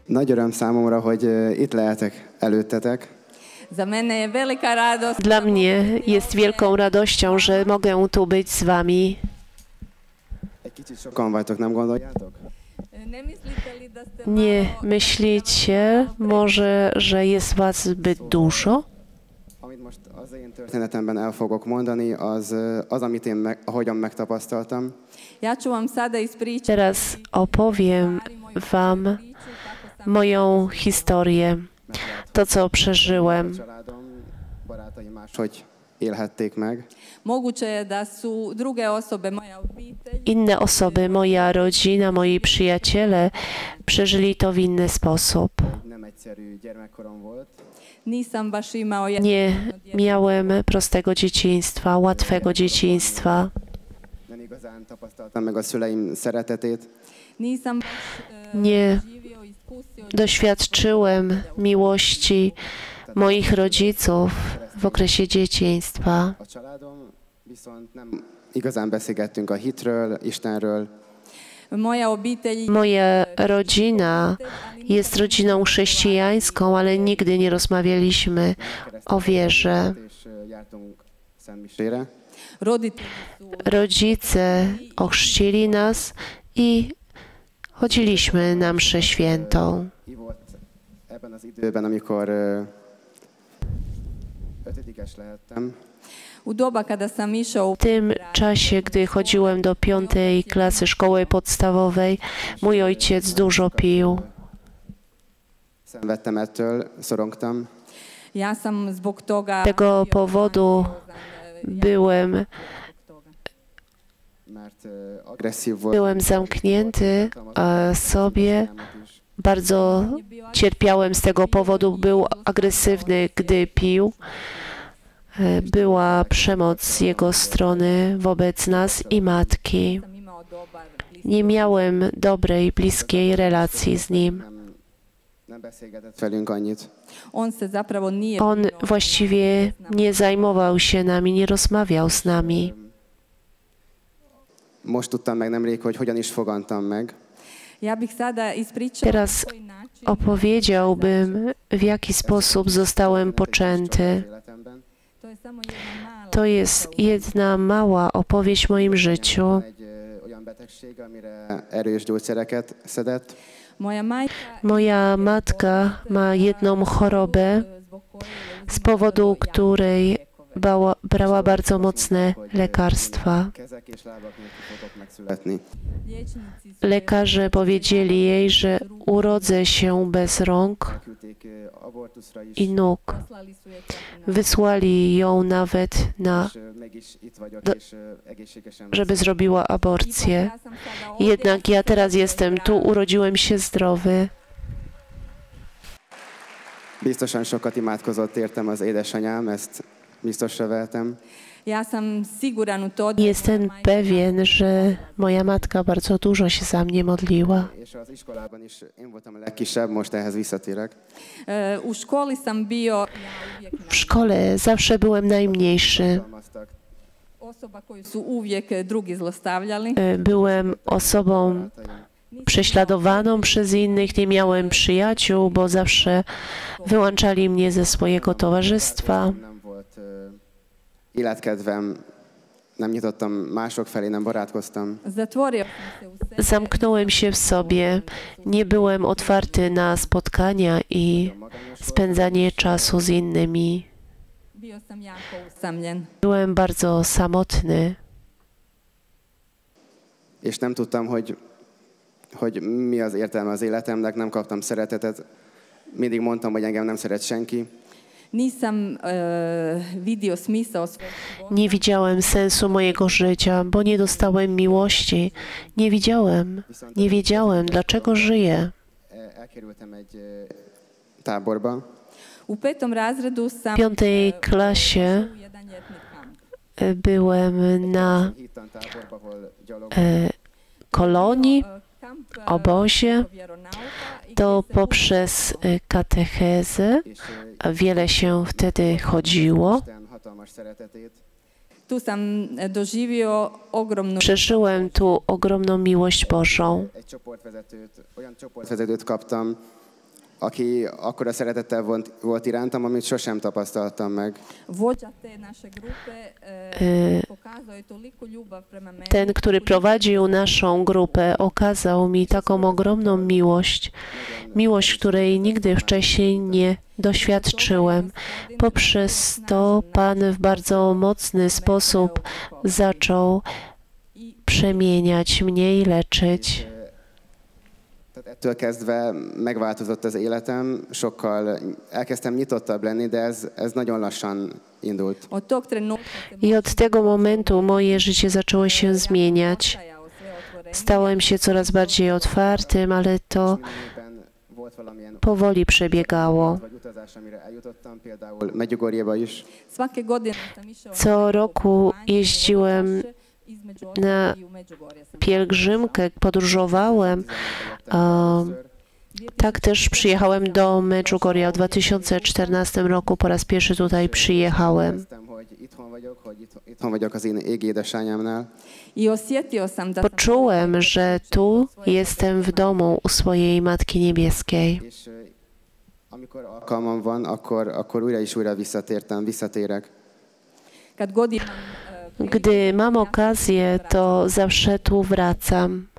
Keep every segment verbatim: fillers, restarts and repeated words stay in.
Nagy öröm számomra, hogy itt lehetek előttetek. Dla mnie jest wielką radością, że mogę tu być z wami. Sokan vagytok, nem gondoljátok? Nie myślicie może, że jest was zbyt dużo? Amit most az én történetemben el fogok mondani, az, az amit én meg, ahogyan megtapasztaltam. Teraz opowiem wam moją historię, to co przeżyłem. Családom, barátaim máshogy élhették meg. Inne osoby, moja rodzina, moi przyjaciele przeżyli to w inny sposób. Nem egyszerű gyermekkorom volt. Nie miałem prostego dzieciństwa, łatwego dzieciństwa. Nem igazán tapasztaltam meg a szüleim szeretetét. Nie doświadczyłem miłości moich rodziców w okresie dzieciństwa. A családom viszont nem igazán beszélgettünk a hitről, Istenről. Moja rodzina jest rodziną chrześcijańską, ale nigdy nie rozmawialiśmy o wierze. És jártunk szentmisére. Rodzice ochrzcili nas i chodziliśmy na mszę świętą. I volt ebben az időben, amikor ö, ötödikes lehettem. W tym czasie, gdy chodziłem do piątej klasy szkoły podstawowej, mój ojciec dużo pił. Szenvedtem ettől, szorongtam. Z tego powodu byłem, Mert ö, agresszív volt. byłem zamknięty e, sobie. Bardzo cierpiałem z tego powodu. Był agresywny, gdy pił. E, Była przemoc z jego strony wobec nas i matki. Nie miałem dobrej, bliskiej relacji z nim. Nem, nem beszélgetett velünk annyit. On właściwie nie zajmował się nami, nie rozmawiał z nami. Most tudtam meg nemrég, hogy hogyan is fogantam meg. Teraz opowiedziałbym, w jaki sposób zostałem poczęty. Életemben. To jest jedna mała opowieść w moim życiu. Egy ö, olyan betegség, amire erős gyógyszereket szedett. Moja matka ma jedną chorobę, z powodu której bała, brała bardzo mocne lekarstwa. Kezek és lábak nélkül fogok megszületni. Lekarze powiedzieli jej, że urodzę się bez rąk Küldték ö, abortuszra is, i nóg. Wysłali ją nawet na, és ö, mégis itt vagyok, Do- és ö, egészségesen żeby zrobiła aborcję. Jednak ja teraz jestem tu, urodziłem się zdrowy. Biztosan sokat imádkozott értem az édesanyám, ezt biztosra vehetem. Jestem pewien, że moja matka bardzo dużo się za mnie modliła. És az iskolában is én voltam a legkisebb, most ehhez visszatérek. W szkole zawsze byłem najmniejszy. Almaztak. E, Byłem osobą Barátaim. prześladowaną przez innych, nie miałem przyjaciół, bo zawsze wyłączali mnie ze swojego towarzystwa. Nem volt ö, életkedvem, nem nyitottam mások felé, nem barátkoztam. Zamknąłem się w sobie, nie byłem otwarty na spotkania i spędzanie czasu z innymi. Byłem bardzo samotny. És nem tudtam, hogy, hogy mi az értelme az életemnek, nem kaptam szeretetet. Mindig mondtam, hogy engem nem szeret senki. Nie widziałem sensu mojego życia, bo nie dostałem miłości. Nie widziałem, nie wiedziałem, dlaczego żyję. E- Elkerültem egy ö, táborba, W piątej klasie e, byłem na hittan táborba, ahol gyalog e, kolonii, obozie. To poprzez e, katechezę és ö, a wiele się wtedy chodziło. Isten hatalmas szeretetét. Przeżyłem tu ogromną miłość Bożą. Egy csoportvezetőt, olyan csoportvezetőt kaptam, aki akkora szeretettel volt, volt irántam, amit sosem tapasztaltam meg. Ten, który prowadził naszą grupę, okazał mi taką ogromną miłość, miłość, której nigdy wcześniej nie doświadczyłem. Poprzez to Pan w bardzo mocny sposób zaczął przemieniać mnie i leczyć. Ettől kezdve megváltozott az életem, sokkal elkezdtem nyitottabb lenni, de ez, ez nagyon lassan indult. I od tego momentu moje życie zaczęło się zmieniać. Stałem się coraz bardziej otwartym, ale to powoli przebiegało. Co roku jeździłem na pielgrzymkę, podróżowałem. Um, tak też przyjechałem do Medjugorja w dwa tysiące czternastym roku. Po raz pierwszy tutaj przyjechałem. Poczułem, że tu jestem w domu u swojej Matki Niebieskiej. Gdy mam okazję, to zawsze tu wracam.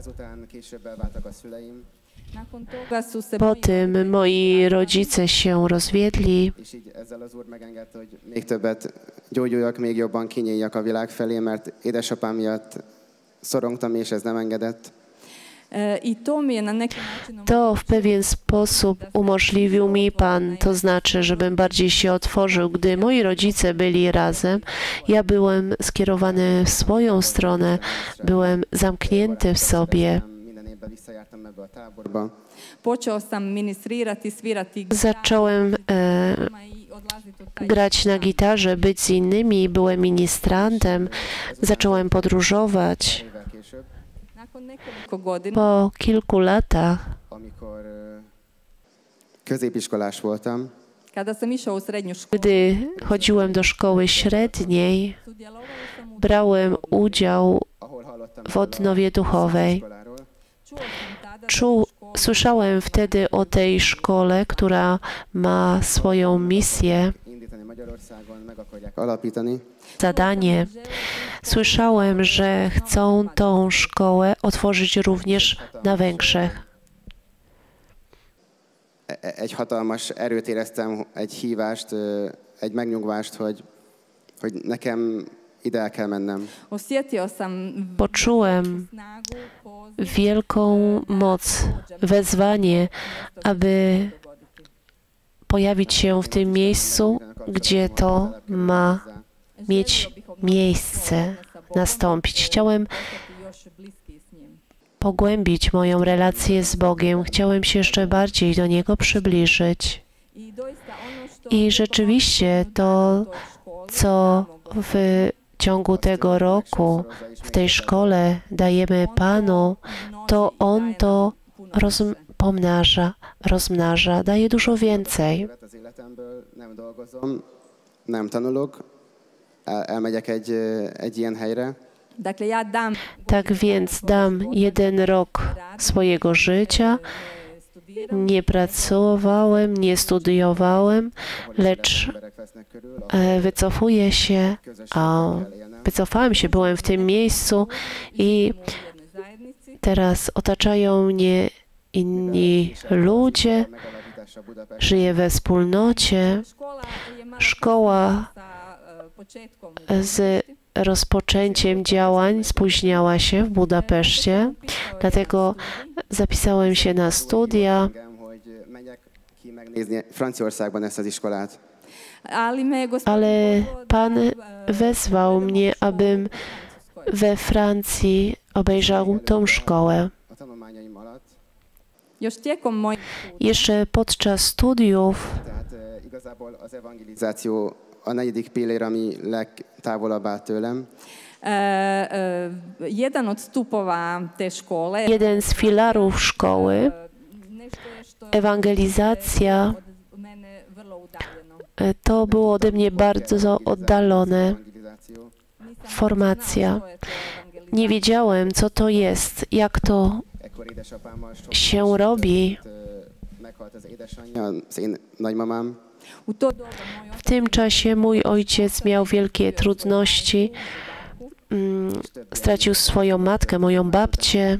Po tym moi rodzice się rozwiedli. Még többet gyógyuljak, még jobban kinyíljak a világ felé, mert édesapám miatt szorongtam, és ez nem engedett. To w pewien sposób umożliwił mi Pan, to znaczy, żebym bardziej się otworzył. Gdy moi rodzice byli razem, ja byłem skierowany w swoją stronę, byłem zamknięty w sobie. Zacząłem e, grać na gitarze, być z innymi, byłem ministrantem, zacząłem podróżować. Po kilku latach, gdy chodziłem do szkoły średniej, brałem udział w odnowie duchowej. Czu, słyszałem wtedy o tej szkole, która ma swoją misję, zadanie. Słyszałem, że chcą tą szkołę otworzyć również na Węgrzech. Egy hatalmas erőt éreztem, egy hívást, egy megnyugvást, hogy, hogy nekem ide kell mennem. Poczułem wielką moc, wezwanie, aby pojawić się w tym miejscu, gdzie to ma mieć miejsce, nastąpić. Chciałem pogłębić moją relację z Bogiem. Chciałem się jeszcze bardziej do Niego przybliżyć. I rzeczywiście to, co w ciągu tego roku w tej szkole dajemy Panu, to On to rozm- pomnaża, rozmnaża, daje dużo więcej. Nem tanulok, elmegyek egy, egy ilyen helyre. Tak więc dam jeden rok swojego życia. Nie pracowałem, nie studiowałem, lecz wycofuję się, a wycofałem się, byłem w tym miejscu i teraz otaczają mnie inni ludzie, żyję we wspólnocie. Szkoła z rozpoczęciem działań spóźniała się w Budapeszcie, dlatego zapisałem się na studia. Ale Pan wezwał mnie, abym we Francji obejrzał tą szkołę. Jeszcze podczas studiów a negyedik pillér, ami legtávolabb áll tőlem. Jeden z filarów szkoły, ewangelizacja, to było ode mnie bardzo oddalone. Formacja. Nie wiedziałem, co to jest, jak to się robi. meghalt az édesanyja, az én nagymamám. W tym czasie mój ojciec miał wielkie trudności. Stracił swoją matkę, moją babcię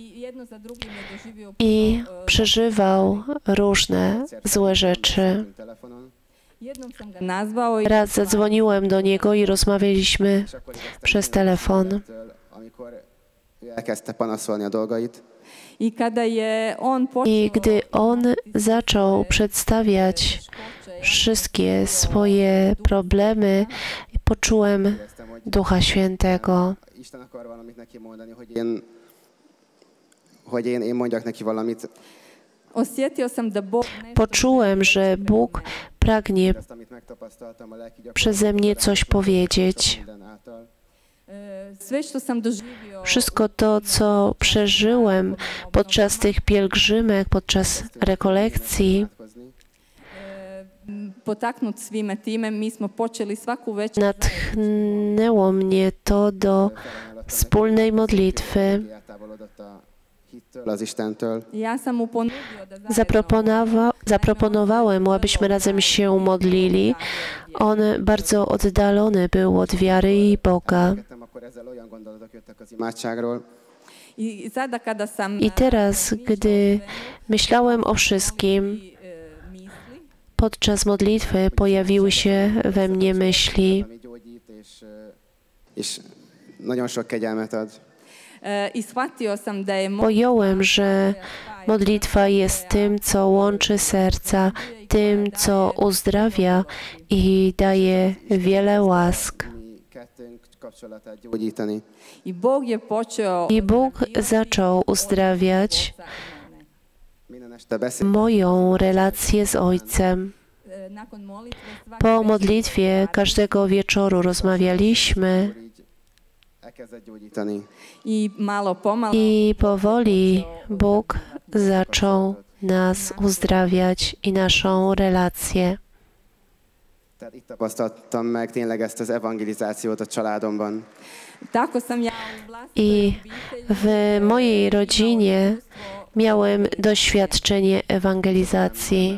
i przeżywał różne złe rzeczy. Raz zadzwoniłem do niego i rozmawialiśmy przez telefon. I gdy on zaczął przedstawiać wszystkie swoje problemy, poczułem Ducha Świętego. Poczułem, że Bóg pragnie przeze mnie coś powiedzieć. Wszystko to, co przeżyłem podczas tych pielgrzymek, podczas rekolekcji, natchnęło mnie to do wspólnej modlitwy. Zaproponowa zaproponowałem mu, abyśmy razem się modlili. On bardzo oddalony był od wiary i Boga. I teraz, gdy myślałem o wszystkim, podczas modlitwy pojawiły się we mnie myśli. Pojąłem, że modlitwa jest tym, co łączy serca, tym, co uzdrawia i daje wiele łask. I Bóg zaczął uzdrawiać moją relację z Ojcem. Po modlitwie każdego wieczoru rozmawialiśmy i powoli Bóg zaczął nas uzdrawiać i naszą relację. I w mojej rodzinie miałem doświadczenie ewangelizacji.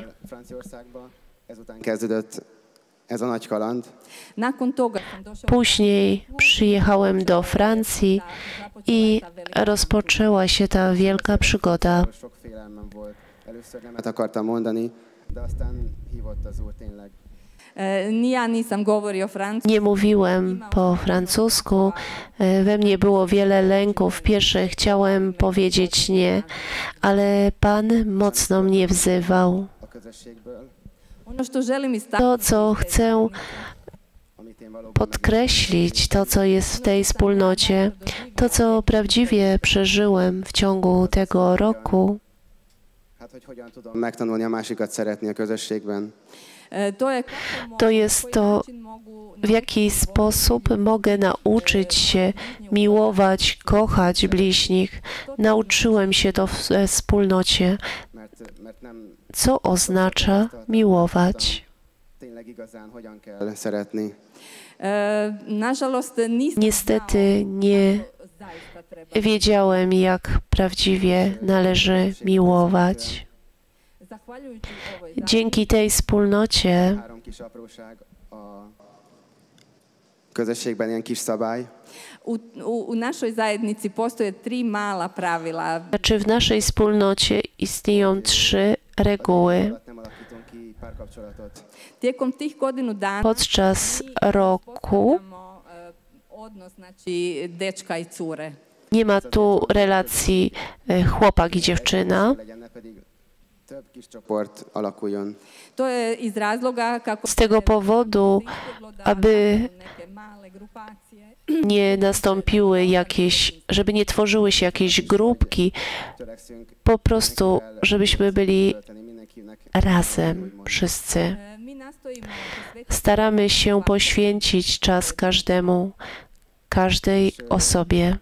Później przyjechałem do Francji i rozpoczęła się ta wielka przygoda. Nie mówiłem po francusku, we mnie było wiele lęków. Pierwsze chciałem powiedzieć nie, ale Pan mocno mnie wzywał. To, co chcę podkreślić, to, co jest w tej wspólnocie, to, co prawdziwie przeżyłem w ciągu tego roku, to jest to, w jaki sposób mogę nauczyć się miłować, kochać bliźnich. Nauczyłem się to w wspólnocie. Co oznacza miłować? Niestety nie wiedziałem, jak prawdziwie należy miłować. Dzięki tej wspólnocie Znaczy w naszej wspólnocie istnieją trzy reguły. Podczas roku nie ma tu relacji chłopak i dziewczyna. Z tego powodu, aby nie nastąpiły jakieś, żeby nie tworzyły się jakieś grupki, po prostu, żebyśmy byli razem wszyscy. Staramy się poświęcić czas każdemu, każdej osobie.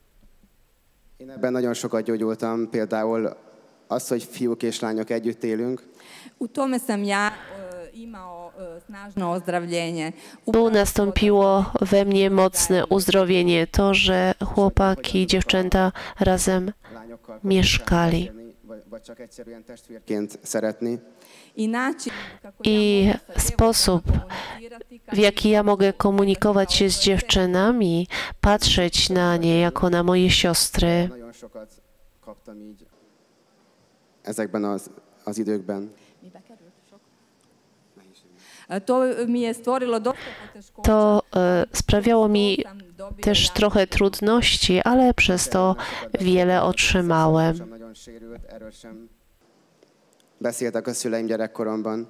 Tu nastąpiło we mnie mocne uzdrowienie, to, że chłopaki i dziewczęta razem mieszkali. vagy csak egyszerűen testvérként szeretni. I sposób, w jaki ja mogę komunikować się z dziewczynami, patrzeć na nie jako na moje siostry. Nagyon sokat kaptam így ezekben az, az időkben. To e, sprawiało mi też trochę trudności, ale przez to wiele otrzymałem. Nagyon sérült, erről sem beszéltek a szüleim gyerekkoromban.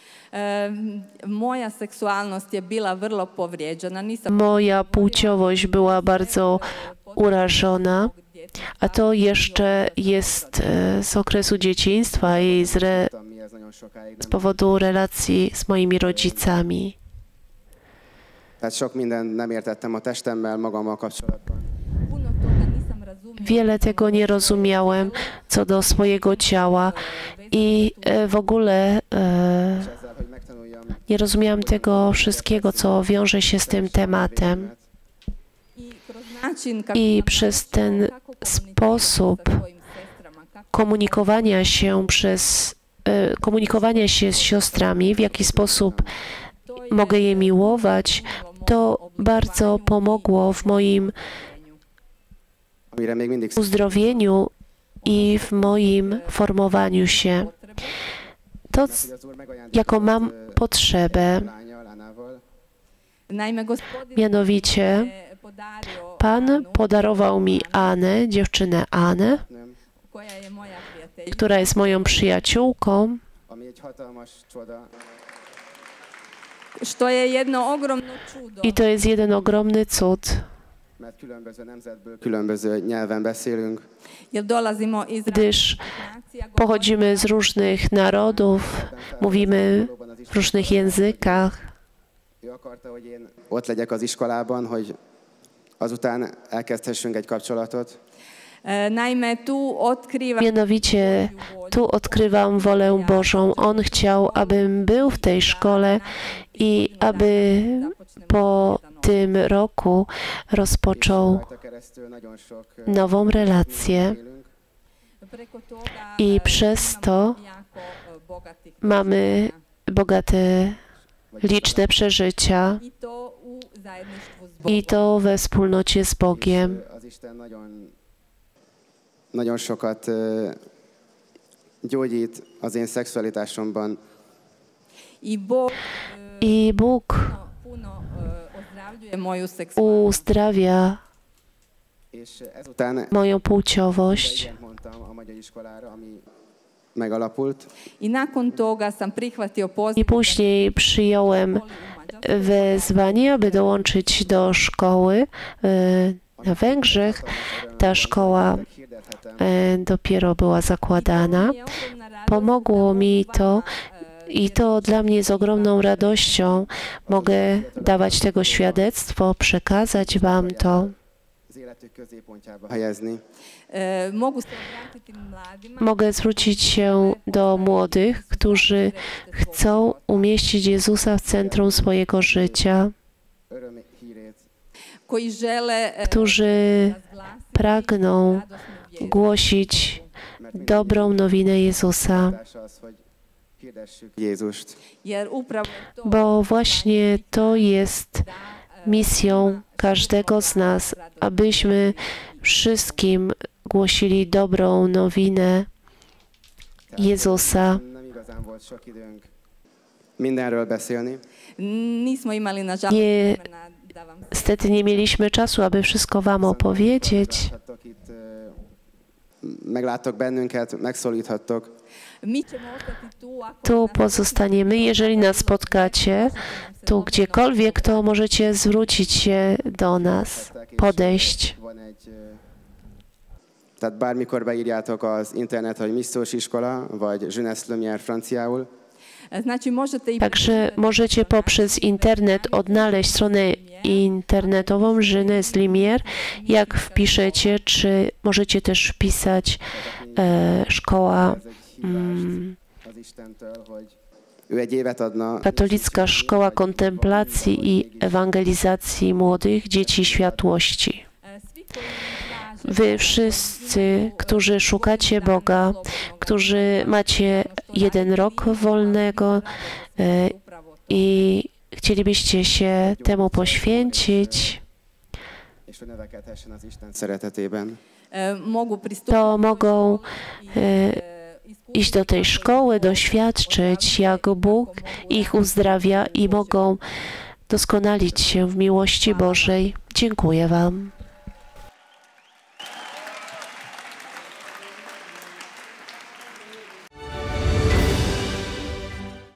Moja seksualność je bila vrlo povrijeđena. Nisam Moja płciowość była bardzo urażona, a to jeszcze jest e, z okresu dzieciństwa i z, re, Amihez nagyon sokáig z nem. powodu relacji z moimi rodzicami. Tehát sok mindent nem értettem a testemmel, magammal kapcsolatban. puno toga nisam razumjela. Wiele tego nie rozumiałem co do swojego ciała i e, w ogóle e, És ezzel, hogy megtanuljam nie rozumiałam tego wszystkiego, co wiąże się z tym tematem. I kroz način kako I sam przez ten kako komunicirati sposób sa svojim sestrama, kako komunikowania się przez e, komunikowania się z siostrami, w jaki sposób to je mogę je miłować, to bardzo pomogło w moim amire még mindig uzdrowieniu i w moim formowaniu się. To, c- hogy az Úr megajándékozott, jaką mam ö, potrzebę, lányjal, Anával, Naime, gospodin mianowicie je podario Pan Anu, podarował mi Anę, dziewczynę Anę, nem, koja je moja prijateljica. która jest moją przyjaciółką, ami egy hatalmas csoda. Što je jedno ogromno čudo. i to jest jeden ogromny cud, Mert különböző nemzetből, különböző nyelven beszélünk. Jer dolazimo iz gdyż nacija, pochodzimy z różnych narodów, mówimy w różnych językach. Ő akarta, hogy én ott legyek az iskolában, hogy azután elkezdhessünk egy kapcsolatot. E, Naime, tu otkriva Mianowicie tu odkrywam wolę Bożą. On chciał, abym był w tej szkole i aby po tym roku rozpoczął Rajta keresztül nagyon sok ö, nową relację élünk. preko toga i e, przez imamo to jako e, bogatih mamy bogate, liczne przeżycia i to u zajedništvu s Bogom. i to we wspólnocie z Bogiem. És, ö, az Isten nagyon, nagyon sokat ö, gyógyít az én szexualitásomban. I Bog e, I Bóg puno, puno e, ozdravljuje moju seksualnost. uzdrawia És ezután moją płciowość. igent mondtam a magyar iskolára, ami megalapult. I nakon toga sam prihvatio poziv I później przyjąłem u Mađarskoj. wezwanie, aby dołączyć do szkoły e, na Węgrzech. Ta szkoła e, dopiero była zakładana. Pomogło mi to i to dla mnie z ogromną radością mogę dawać tego świadectwo, przekazać Wam to. Az életük középpontjába helyezni. E, Mogu se obratiti mladima Mogę zwrócić się do młodych, którzy chcą umieścić Jezusa w centrum swojego życia, Öröm hírét. koji žele e, którzy razglasiti pragną radosnu vijest. głosić dobrą nowinę Jezusa, Fontos az, hogy hirdessük Jézust. Jer upravo je to bo właśnie to jest da, e, misją każdego z nas, abyśmy wszystkim głosili dobrą nowinę Jezusa. Nem igazán volt sok időnk mindenről beszélni. nismo imali nažalost Nie, vremena da vam se niestety nie mieliśmy czasu, aby wszystko Wam opowiedzieć. Láthattok itt, ö, megláttok bennünket, megszólíthattok. Mi ćemo ostati tu ako Tu nas pozostaniemy. Jeżeli nas spotkacie, tu gdziekolwiek, to możecie zwrócić się do nas, podejść. Van egy, ö, tehát bármikor beírjátok az internet, hogy Missziós iskola, vagy Jeunesse Lumière franciául, Znači možete i Także możecie poprzez internet odnaleźć stronę internetową Jeunesse Lumière. Jak wpiszecie, czy możecie też wpisać e, szkoła ez egy hívás mm, az Istentől, hogy ő egy évet adna. Katolicka Szkoła Kontemplacji i Ewangelizacji Młodych Dzieci Światłości. e, svi koji traže Wy wszyscy, którzy szukacie Boga, którzy macie jeden rok wolnego e, i chcielibyście się temu poświęcić, és hogy növekedhessen az Isten szeretetében. to mogą e, iść do tej szkoły, doświadczyć, jak Bóg ich uzdrawia i mogą doskonalić się w miłości Bożej. Dziękuję Wam.